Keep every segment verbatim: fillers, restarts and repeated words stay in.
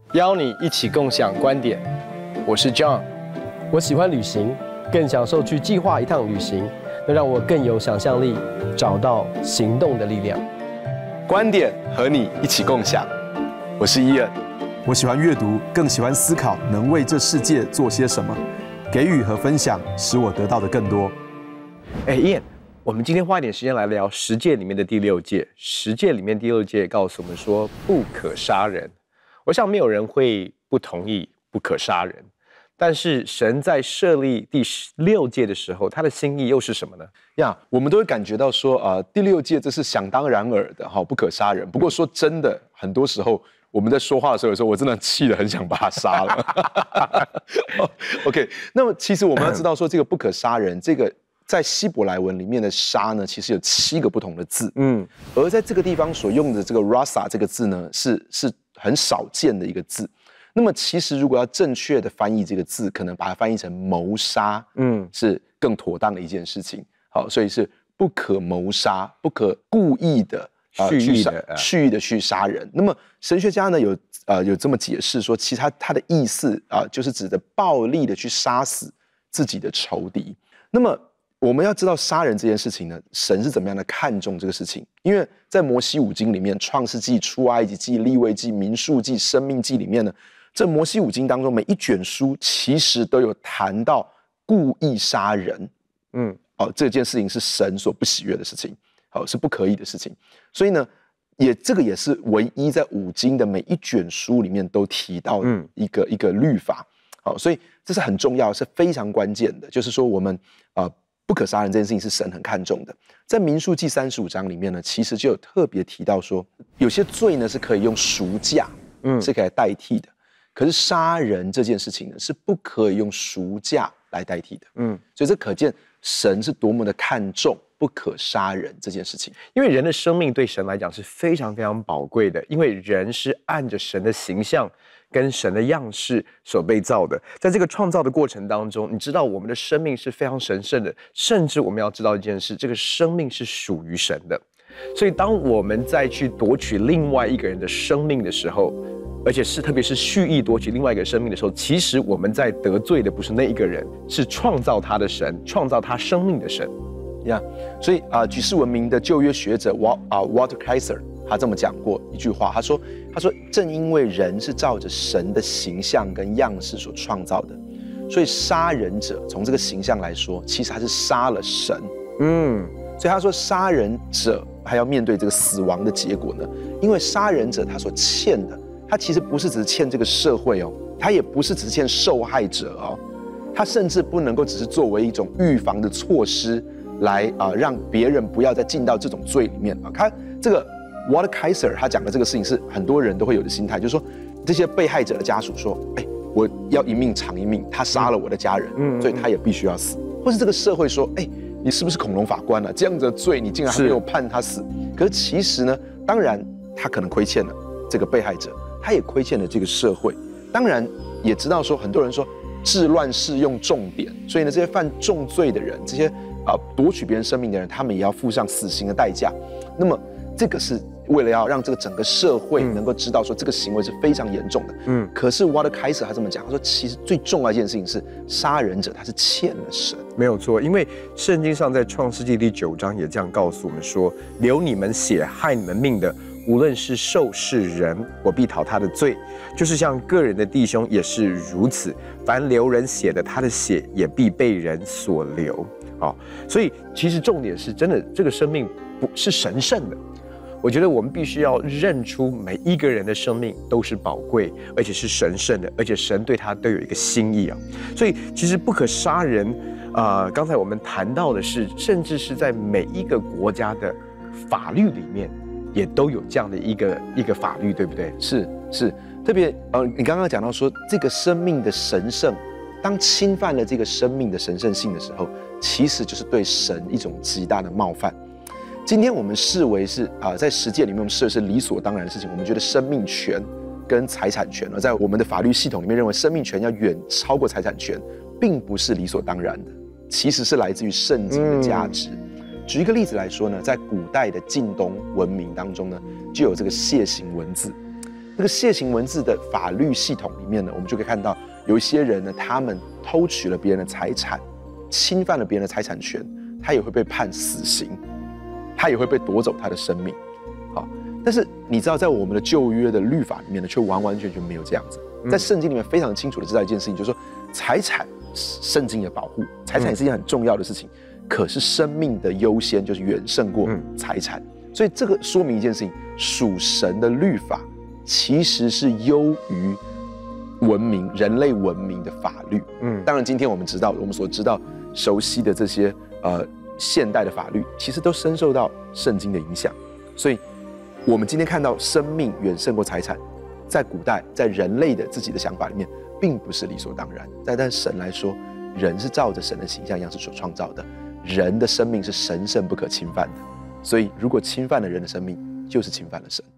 邀你一起共享观点。我是 John， 我喜欢旅行，更享受去计划一趟旅行，能让我更有想象力，找到行动的力量。 观点和你一起共享。我是伊恩， 我喜欢阅读，更喜欢思考能为这世界做些什么。给予和分享，使我得到的更多。 哎，伊恩，我们今天花一点时间来聊十诫里面的第六诫。十诫里面第六诫告诉我们说，不可杀人。我想没有人会不同意不可杀人，但是神在设立第六诫的时候，他的心意又是什么呢？ 呀， yeah, 我们都会感觉到说，呃，第六诫这是想当然耳的，哈，不可杀人。不过说真的，很多时候我们在说话的时候，有时候我真的气得很想把他杀了。OK， 那么其实我们要知道说，这个不可杀人，这个在希伯来文里面的杀呢，其实有七个不同的字，嗯，而在这个地方所用的这个 rasa 这个字呢，是是很少见的一个字。那么其实如果要正确的翻译这个字，可能把它翻译成谋杀，嗯，是更妥当的一件事情。好，所以是不可谋杀，不可故意的、 呃、蓄意的、 蓄意的去杀人。那么神学家呢有呃有这么解释说，其实他他的意思啊、呃，就是指的暴力的去杀死自己的仇敌。那么我们要知道杀人这件事情呢，神是怎么样的看重这个事情？因为在摩西五经里面，《创世纪》、《出埃及记》、《利未记》、《民数记》、《生命记》里面呢，这摩西五经当中每一卷书其实都有谈到故意杀人，嗯，哦，这件事情是神所不喜悦的事情，好，是不可以的事情。所以呢，也这个也是唯一在五经的每一卷书里面都提到的一个、嗯、一个律法，好，所以这是很重要，是非常关键的。就是说，我们呃。不可杀人这件事情是神很看重的，在民数记三十五章里面呢，其实就有特别提到说，有些罪呢是可以用赎价，嗯，是可以来代替的。可是杀人这件事情呢，是不可以用赎价来代替的，嗯，所以这可见神是多么的看重不可杀人这件事情。 因为人的生命对神来讲是非常非常宝贵的，因为人是按着神的形象跟神的样式所被造的，在这个创造的过程当中，你知道我们的生命是非常神圣的，甚至我们要知道一件事，这个生命是属于神的。所以当我们再去夺取另外一个人的生命的时候，而且是特别是蓄意夺取另外一个人生命的时候，其实我们在得罪的不是那一个人，是创造他的神，创造他生命的神。 呀、yeah, ，所以啊、呃，举世闻名的旧约学者 Walt 啊、uh, Walter Kaiser 他这么讲过一句话，他说：“他说正因为人是照着神的形象跟样式所创造的，所以杀人者从这个形象来说，其实他是杀了神。嗯，所以他说杀人者还要面对这个死亡的结果呢，因为杀人者他所欠的，他其实不是只是欠这个社会哦，他也不是只是欠受害者哦，他甚至不能够只是作为一种预防的措施。”来啊、呃，让别人不要再进到这种罪里面啊。他这个 Walter Kaiser 他讲的这个事情是很多人都会有的心态，就是说这些被害者的家属说，哎，我要一命偿一命，他杀了我的家人，嗯，所以他也必须要死。或是这个社会说，哎，你是不是恐龙法官啊？这样子的罪你竟然还没有判他死？可是其实呢，当然他可能亏欠了这个被害者，他也亏欠了这个社会。当然也知道说，很多人说治乱世用重典，所以呢，这些犯重罪的人，这些。啊，夺取别人生命的人，他们也要付上死刑的代价。那么，这个是为了要让这个整个社会能够知道说这个行为是非常严重的。嗯，可是 Walter Kaiser 他这么讲，他说其实最重要一件事情是，杀人者他是欠了神。 没有错，因为圣经上在创世纪第九章也这样告诉我们说，流你们血害你们命的，无论是兽是人，我必讨他的罪。就是像个人的弟兄也是如此，凡流人血的，他的血也必被人所流。好，所以其实重点是真的，这个生命不是神圣的。我觉得我们必须要认出每一个人的生命都是宝贵，而且是神圣的，而且神对他都有一个心意啊。所以其实不可杀人，啊、呃，刚才我们谈到的是，甚至是在每一个国家的法律里面，也都有这样的一个一个法律，对不对？ 是是，特别呃，你刚刚讲到说这个生命的神圣。当侵犯了这个生命的神圣性的时候，其实就是对神一种极大的冒犯。今天我们视为是啊、呃，在实践里面我们视为是理所当然的事情。我们觉得生命权跟财产权，而在我们的法律系统里面认为生命权要远超过财产权，并不是理所当然的，其实是来自于圣经的价值。嗯、举一个例子来说呢，在古代的晋东文明当中呢，就有这个楔形文字。 这个楔形文字的法律系统里面呢，我们就可以看到有一些人呢，他们偷取了别人的财产，侵犯了别人的财产权，他也会被判死刑，他也会被夺走他的生命。好，但是你知道，在我们的旧约的律法里面呢，却完完全全没有这样子。在圣经里面非常清楚的知道一件事情，就是说财产，圣经也保护，财产也是一件很重要的事情。可是生命的优先就是远胜过财产，所以这个说明一件事情：属神的律法其实是优于文明、人类文明的法律。嗯，当然，今天我们知道，我们所知道、熟悉的这些呃现代的法律，其实都深受到圣经的影响。所以，我们今天看到生命远胜过财产，在古代，在人类的自己的想法里面，并不是理所当然。但但神来说，人是照着神的形象样式所创造的，人的生命是神圣不可侵犯的。所以，如果侵犯了人的生命，就是侵犯了神。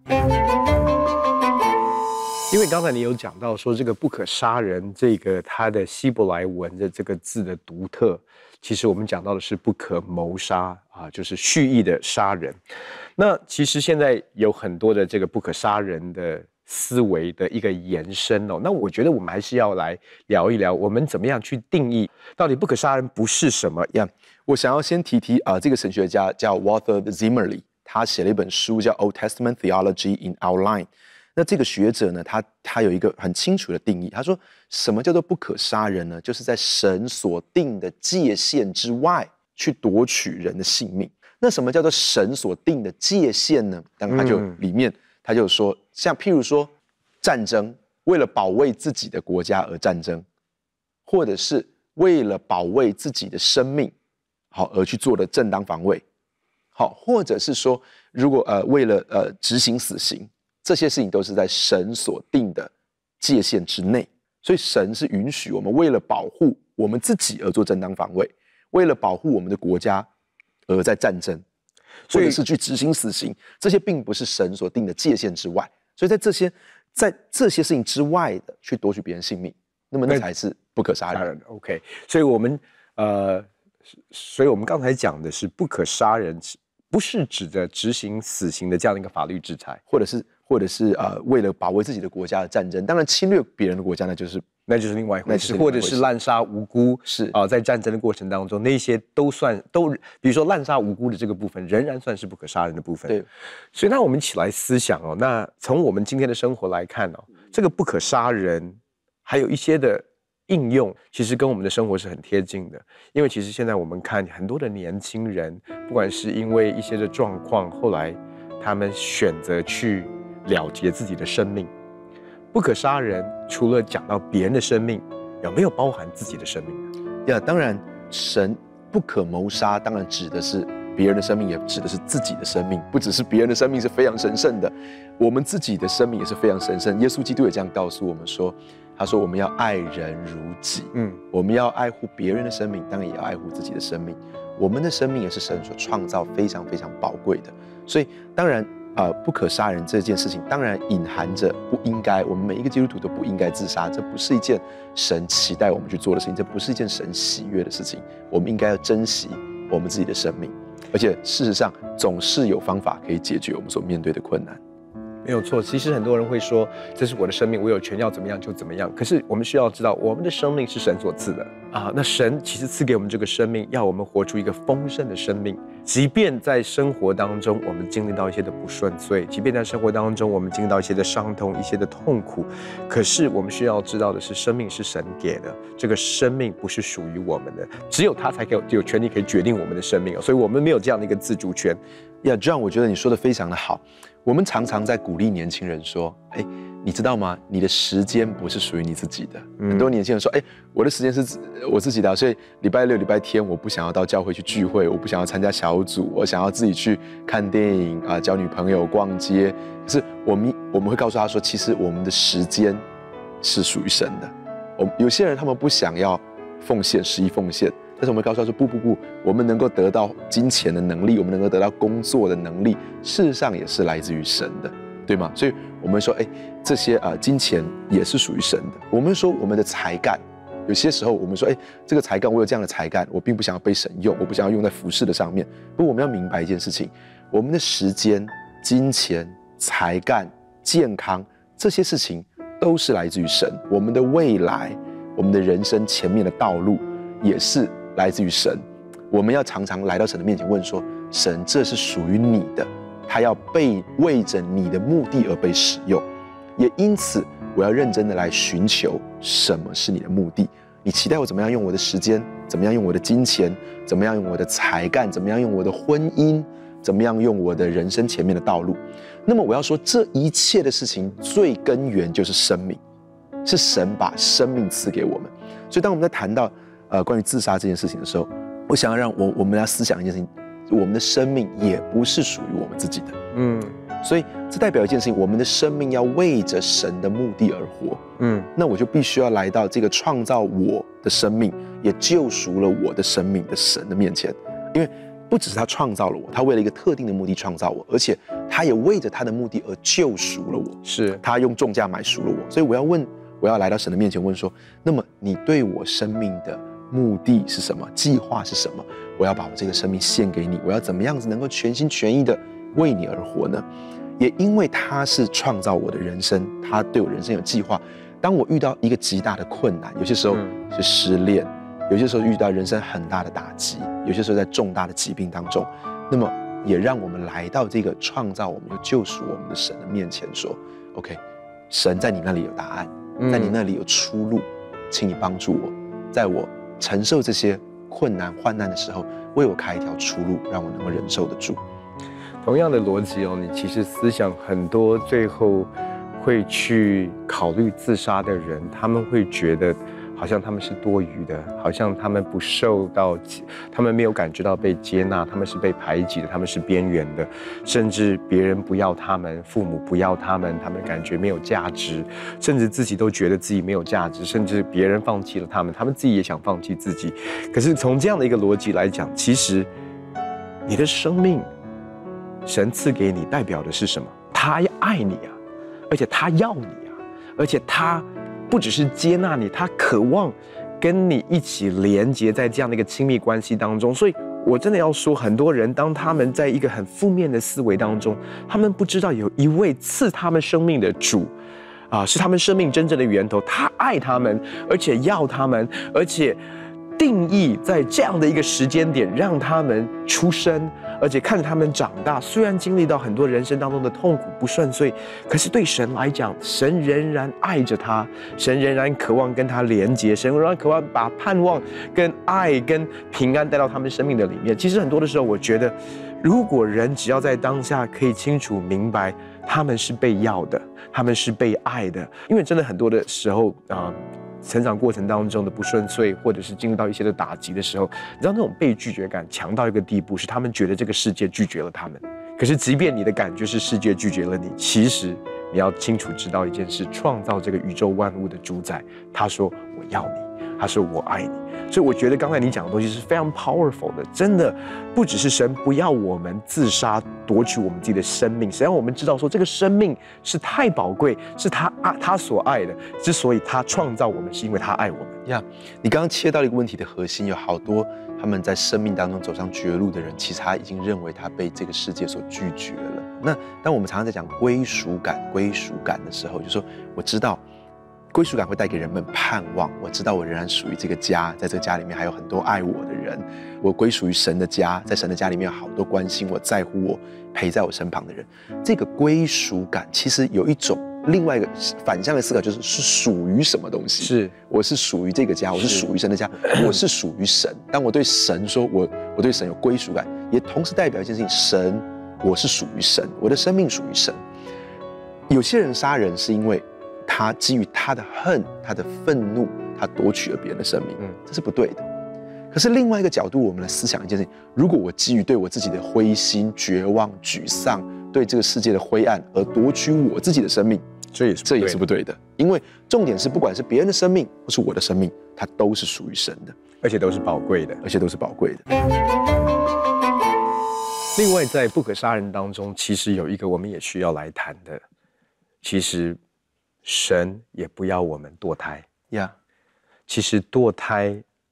因为刚才你有讲到说这个不可杀人，这个它的希伯来文的这个字的独特，其实我们讲到的是不可谋杀啊，就是蓄意的杀人。那其实现在有很多的这个不可杀人的思维的一个延伸哦。那我觉得我们还是要来聊一聊，我们怎么样去定义到底不可杀人不是什么样。我想要先提提啊、呃，这个神学家叫 Walter Zimmerli， 他写了一本书叫 Old Testament Theology in Outline。那这个学者呢，他他有一个很清楚的定义，他说什么叫做不可杀人呢？就是在神所定的界限之外去夺取人的性命。那什么叫做神所定的界限呢？当然他就里面、嗯、他就说，像譬如说战争，为了保卫自己的国家而战争，或者是为了保卫自己的生命，好而去做的正当防卫，好，或者是说如果呃为了呃执行死刑。这些事情都是在神所定的界限之内，所以神是允许我们为了保护我们自己而做正当防卫，为了保护我们的国家而在战争，或者是去执行死刑，这些并不是神所定的界限之外。所以在这些在这些事情之外的去夺取别人性命，那么那才是不可杀人。 OK， 所以我们呃，所以我们刚才讲的是不可杀人，不是指的执行死刑的这样的一个法律制裁， 或者是。或者是呃为了保卫自己的国家的战争，当然侵略别人的国家呢，就是那就是另外一回事，或者是滥杀无辜， 是啊、呃，在战争的过程当中，那些都算都，比如说滥杀无辜的这个部分，仍然算是不可杀人的部分。 对， 所以那我们一起来思想哦，那从我们今天的生活来看哦，这个不可杀人还有一些的应用，其实跟我们的生活是很贴近的。因为其实现在我们看很多的年轻人，不管是因为一些的状况，后来他们选择去了结自己的生命。不可杀人，除了讲到别人的生命，有没有包含自己的生命呢？ 呀，当然，神不可谋杀，当然指的是别人的生命，也指的是自己的生命。不只是别人的生命是非常神圣的，我们自己的生命也是非常神圣。耶稣基督也这样告诉我们说，他说我们要爱人如己，嗯，我们要爱护别人的生命，当然也要爱护自己的生命。我们的生命也是神所创造，非常非常宝贵的。所以，当然。呃，不可杀人这件事情，当然隐含着不应该，我们每一个基督徒都不应该自杀，这不是一件神期待我们去做的事情，这不是一件神喜悦的事情。我们应该要珍惜我们自己的生命，而且事实上总是有方法可以解决我们所面对的困难。 没有错，其实很多人会说，这是我的生命，我有权要怎么样就怎么样。可是我们需要知道，我们的生命是神所赐的啊。那神其实赐给我们这个生命，要我们活出一个丰盛的生命。即便在生活当中，我们经历到一些的不顺遂，即便在生活当中，我们经历到一些的伤痛、一些的痛苦，可是我们需要知道的是，生命是神给的，这个生命不是属于我们的，只有他才可以有权利可以决定我们的生命，所以我们没有这样的一个自主权。 呀 ，John， 我觉得你说的非常的好。我们常常在鼓励年轻人说：“哎，你知道吗？你的时间不是属于你自己的。嗯”很多年轻人说：“哎，我的时间是我自己的，所以礼拜六、礼拜天我不想要到教会去聚会，我不想要参加小组，我想要自己去看电影啊、交女朋友、逛街。”可是我们我们会告诉他说：“其实我们的时间是属于神的。”我有些人他们不想要奉献，十一奉献。但是我们告诉他说不不不，我们能够得到金钱的能力，我们能够得到工作的能力，事实上也是来自于神的，对吗？所以我们说，哎，这些啊、呃、金钱也是属于神的。我们说我们的才干，有些时候我们说，哎，这个才干我有这样的才干，我并不想要被神用，我不想要用在服事的上面。不过我们要明白一件事情，我们的时间、金钱、才干、健康这些事情都是来自于神。我们的未来，我们的人生前面的道路，也是来自于神。我们要常常来到神的面前问说：神，这是属于你的，它要被为着你的目的而被使用。也因此，我要认真的来寻求什么是你的目的。你期待我怎么样用我的时间，怎么样用我的金钱，怎么样用我的才干，怎么样用我的婚姻，怎么样用我的人生前面的道路。那么我要说，这一切的事情最根源就是生命，是神把生命赐给我们。所以当我们在谈到呃关于自杀这件事情的时候，我想要让我我们来思想一件事情，我们的生命也不是属于我们自己的。嗯，所以这代表一件事情，我们的生命要为着神的目的而活。嗯，那我就必须要来到这个创造我的生命，也救赎了我的生命的神的面前，因为不只是他创造了我，他为了一个特定的目的创造我，而且他也为着他的目的而救赎了我。是，他用重价买赎了我。所以我要问，我要来到神的面前问说：那么你对我生命的目的是什么？计划是什么？我要把我这个生命献给你，我要怎么样子能够全心全意的为你而活呢？也因为他是创造我的人生，他对我人生有计划。当我遇到一个极大的困难，有些时候是失恋，有些时候遇到人生很大的打击，有些时候在重大的疾病当中，那么也让我们来到这个创造我们又救赎我们的神的面前说 OK， 神在你那里有答案，在你那里有出路，请你帮助我，在我承受这些困难患难的时候，为我开一条出路，让我能够忍受得住。 同样的逻辑哦，你其实思想很多，最后会去考虑自杀的人，他们会觉得好像他们是多余的，好像他们不受到，他们没有感觉到被接纳，他们是被排挤的，他们是边缘的，甚至别人不要他们，父母不要他们，他们感觉没有价值，甚至自己都觉得自己没有价值，甚至别人放弃了他们，他们自己也想放弃自己。可是从这样的一个逻辑来讲，其实你的生命神赐给你代表的是什么？他爱你啊，而且他要你啊，而且他不只是接纳你，他渴望跟你一起连接在这样的一个亲密关系当中。所以我真的要说，很多人当他们在一个很负面的思维当中，他们不知道有一位赐他们生命的主啊，是他们生命真正的源头，他爱他们，而且要他们，而且定义在这样的一个时间点让他们出生，而且看着他们长大。虽然经历到很多人生当中的痛苦不顺遂，可是对神来讲，神仍然爱着他，神仍然渴望跟他连接，神仍然渴望把盼望跟爱跟平安带到他们生命的里面。其实很多的时候，我觉得如果人只要在当下可以清楚明白他们是被要的，他们是被爱的，因为真的很多的时候啊、呃成长过程当中的不顺遂，或者是经历到一些的打击的时候，你知道那种被拒绝感强到一个地步，是他们觉得这个世界拒绝了他们。可是即便你的感觉是世界拒绝了你，其实你要清楚知道一件事，创造这个宇宙万物的主宰，他说我要你，他说我爱你。所以我觉得刚才你讲的东西是非常 powerful 的，真的不只是神不要我们自杀夺取我们自己的生命，神让我们知道说这个生命是太宝贵，是他爱他所爱的，之所以他创造我们是因为他爱我们呀。Yeah, 你刚刚切到一个问题的核心，有好多他们在生命当中走上绝路的人，其实他已经认为他被这个世界所拒绝了。那当我们常常在讲归属感归属感的时候，就说我知道归属感会带给人们盼望，我知道我仍然属于这个家，在这个家里面还有很多爱我的人，我归属于神的家，在神的家里面有好多关心我、在乎我、陪在我身旁的人。这个归属感其实有一种另外一个反向的思考，就是是属于什么东西？是，我是属于这个家，我是属于神的家，我是属于神。当我对神说我我对神有归属感，也同时代表一件事情：神，我是属于神，我的生命属于神。有些人杀人是因为他基于他的恨、他的愤怒，他夺取了别人的生命，嗯，这是不对的。可是另外一个角度，我们来思想一件事情：如果我基于对我自己的灰心、绝望、沮丧，对这个世界的灰暗而夺取我自己的生命，这也是这也是不对的。因为重点是，不管是别人的生命或是我的生命，它都是属于神的， 而且都是宝贵的， 而且都是宝贵的。 另外，在不可杀人当中，其实有一个我们也需要来谈的，其实神也不要我们堕胎呀。Yeah. 其实堕胎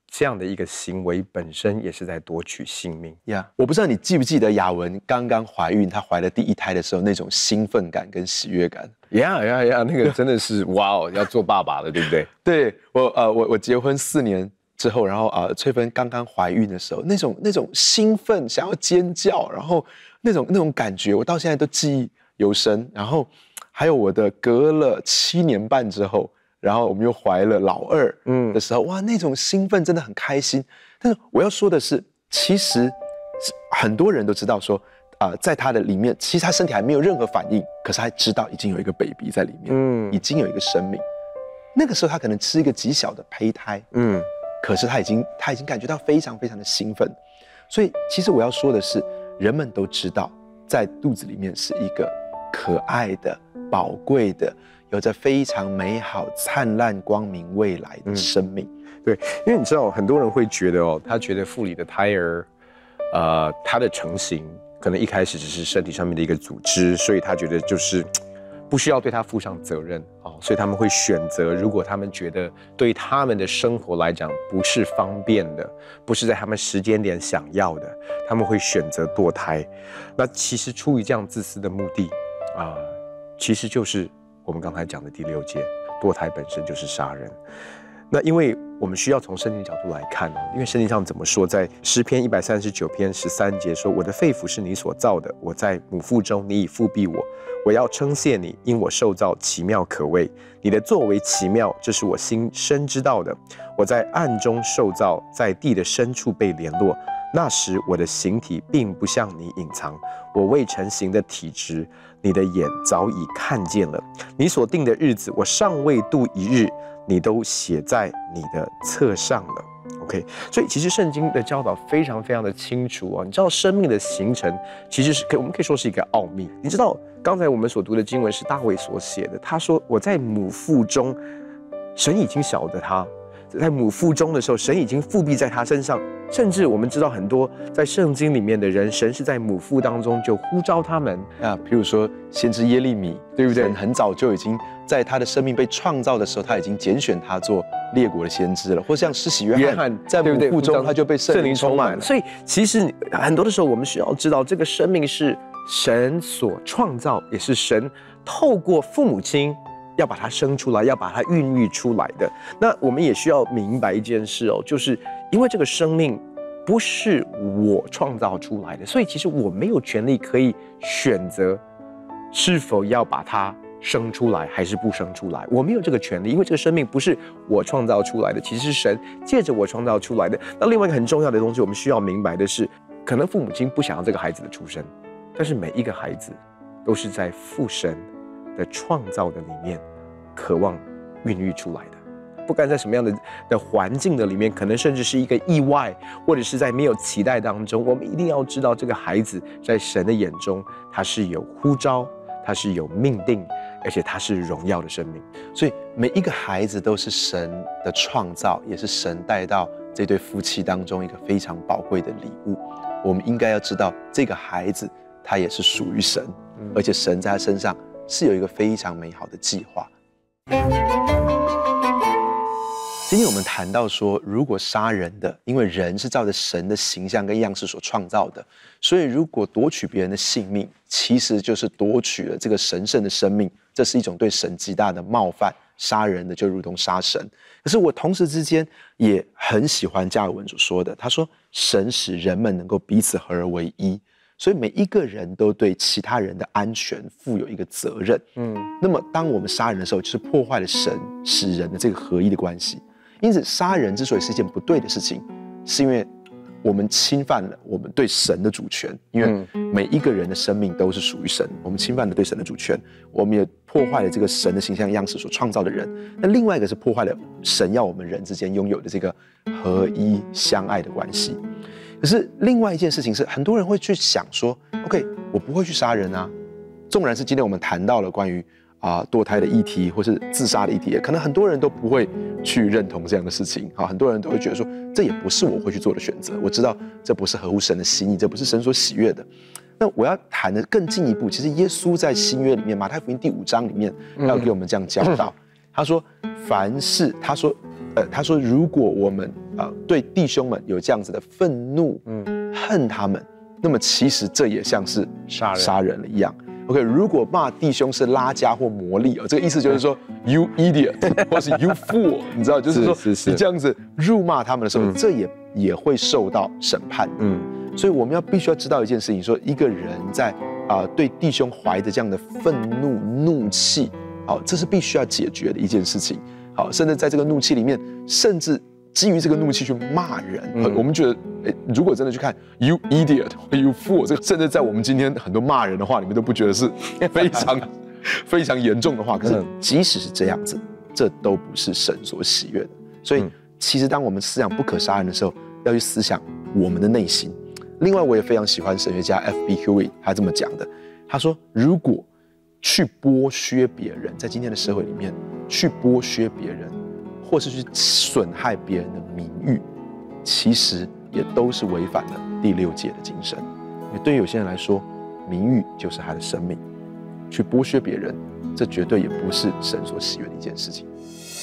这样的一个行为本身也是在夺取性命呀。Yeah, 我不知道你记不记得雅文刚刚怀孕，她怀了第一胎的时候那种兴奋感跟喜悦感。 呀呀呀，那个真的是哇哦，要做爸爸了，对不对？ 对我呃，我我结婚四年之后，然后啊、呃，翠芬刚刚怀孕的时候，那种那种兴奋，想要尖叫，然后那种那种感觉，我到现在都记忆犹深。然后还有我的隔了七年半之后。然后我们又怀了老二，嗯的时候，哇，那种兴奋真的很开心。但是我要说的是，其实很多人都知道说，啊、呃，在他的里面，其实他身体还没有任何反应，可是他知道已经有一个 baby 在里面，嗯，已经有一个生命。那个时候他可能吃一个极小的胚胎，嗯，可是他已经他已经感觉到非常非常的兴奋。所以其实我要说的是，人们都知道，在肚子里面是一个可爱的、宝贵的。有着非常美好、灿烂、光明未来的生命。 嗯、对，因为你知道，很多人会觉得哦，他觉得腹里的胎儿，呃，他的成型可能一开始只是身体上面的一个组织，所以他觉得就是不需要对他负上责任哦，所以他们会选择，如果他们觉得对他们的生活来讲不是方便的，不是在他们时间点想要的，他们会选择堕胎。那其实出于这样自私的目的啊、呃，其实就是。我们刚才讲的第六诫，堕胎本身就是杀人。那因为我们需要从圣经角度来看哦，因为圣经上怎么说，在诗篇一百三十九篇十三节说：“我的肺腑是你所造的，我在母腹中，你已复庇我。我要称谢你，因我受造奇妙可畏。你的作为奇妙，这是我心深知道的。我在暗中受造，在地的深处被联络。那时我的形体并不向你隐藏，我未成形的体质。”你的眼早已看见了，你所定的日子，我尚未度一日，你都写在你的册上了。OK， 所以其实圣经的教导非常非常的清楚哦。你知道生命的形成其实是可我们可以说是一个奥秘。你知道刚才我们所读的经文是大卫所写的，他说我在母腹中，神已经晓得他。在母腹中的时候，神已经复辟在他身上，甚至我们知道很多在圣经里面的人，神是在母腹当中就呼召他们啊，譬如说先知耶利米，对不对？神很早就已经在他的生命被创造的时候，他已经拣选他做列国的先知了，或像施洗约翰，约翰在母腹中他就被圣灵充满了。 所以其实很多的时候，我们需要知道，这个生命是神所创造，也是神透过父母亲。要把它生出来，要把它孕育出来的。那我们也需要明白一件事哦，就是因为这个生命不是我创造出来的，所以其实我没有权利可以选择是否要把它生出来还是不生出来。我没有这个权利，因为这个生命不是我创造出来的，其实是神借着我创造出来的。那另外一个很重要的东西，我们需要明白的是，可能父母亲不想要这个孩子的出生，但是每一个孩子都是在父神的创造的里面渴望孕育出来的，不管在什么样的的环境的里面，可能甚至是一个意外，或者是在没有期待当中，我们一定要知道这个孩子在神的眼中，他是有呼召，他是有命定，而且他是荣耀的生命。 所以每一个孩子都是神的创造，也是神带到这对夫妻当中一个非常宝贵的礼物。我们应该要知道，这个孩子他也是属于神，而且神在他身上是有一个非常美好的计划。今天我们谈到说，如果杀人的，因为人是照着神的形象跟样式所创造的，所以如果夺取别人的性命，其实就是夺取了这个神圣的生命，这是一种对神极大的冒犯。杀人的就如同杀神。可是我同时之间也很喜欢加尔文所说的，他说神使人们能够彼此合而为一，所以每一个人都对其他人的安全负有一个责任。嗯，那么当我们杀人的时候，就是破坏了神使人的这个合一的关系。因此，杀人之所以是一件不对的事情，是因为我们侵犯了我们对神的主权。因为每一个人的生命都是属于神，我们侵犯了对神的主权，我们也破坏了这个神的形象样式所创造的人。那另外一个是破坏了神要我们人之间拥有的这个合一相爱的关系。可是另外一件事情是，很多人会去想说 ，OK， 我不会去杀人啊。纵然是今天我们谈到了关于啊堕胎的议题，或是自杀的议题，可能很多人都不会去认同这样的事情。好，很多人都会觉得说，这也不是我会去做的选择。我知道这不是合乎神的心意，这不是神所喜悦的。那我要谈的更进一步，其实耶稣在新约里面，马太福音第五章里面，要给我们这样教导。他说，凡事他说，呃，他说，如果我们呃对弟兄们有这样子的愤怒，嗯，恨他们，那么其实这也像是杀人杀人了一样。OK， 如果骂弟兄是拉加或魔力，哦，这个意思就是说 you idiot 或是 you fool， 你知道，就是说是是是你这样子辱骂他们的时候， 嗯这也也会受到审判的。 嗯， 所以我们要必须要知道一件事情，说一个人在啊、呃、对弟兄怀着这样的愤怒、怒气，好，这是必须要解决的一件事情。好，甚至在这个怒气里面，甚至基于这个怒气去骂人，嗯、我们觉得，诶，如果真的去看 you idiot 或 you fool， 这个甚至在我们今天很多骂人的话里面都不觉得是非常非常严重的话。可是即使是这样子，这都不是神所喜悦的。所以，其实当我们思想不可杀人的时候，要去思想我们的内心。另外，我也非常喜欢神学家 F B Hewitt 他这么讲的，他说，如果去剥削别人，在今天的社会里面去剥削别人，或是去损害别人的名誉，其实也都是违反了第六诫的精神。因为对于有些人来说，名誉就是他的生命，去剥削别人，这绝对也不是神所喜悦的一件事情。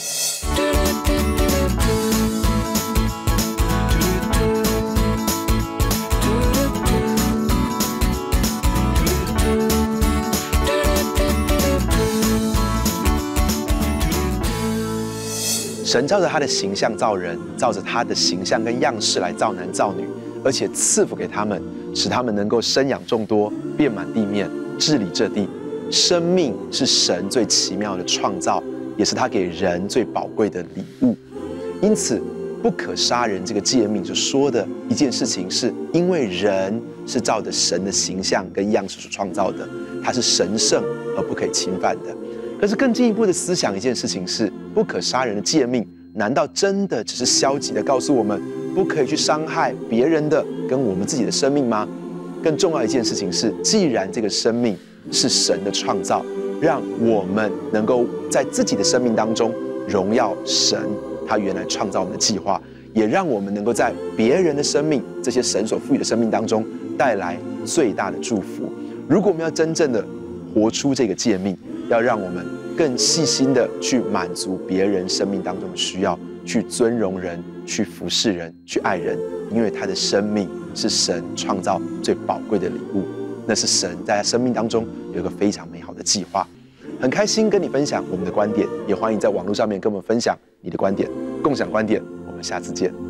神照着他的形象造人，照着他的形象跟样式来造男造女，而且赐福给他们，使他们能够生养众多，遍满地面，治理这地。生命是神最奇妙的创造，也是他给人最宝贵的礼物。因此，不可杀人这个诫命所说的一件事情，是因为人是照着神的形象跟样式所创造的，他是神圣而不可以侵犯的。可是更进一步的思想一件事情是，不可杀人的诫命，难道真的只是消极的告诉我们不可以去伤害别人的跟我们自己的生命吗？更重要一件事情是，既然这个生命是神的创造，让我们能够在自己的生命当中荣耀神，他原来创造我们的计划，也让我们能够在别人的生命，这些神所赋予的生命当中带来最大的祝福。如果我们要真正的活出这个诫命，要让我们更细心的去满足别人生命当中的需要，去尊荣人，去服侍人，去爱人，因为他的生命是神创造最宝贵的礼物，那是神在他生命当中有一个非常美好的计划。很开心跟你分享我们的观点，也欢迎在网络上面跟我们分享你的观点，共享观点。我们下次见。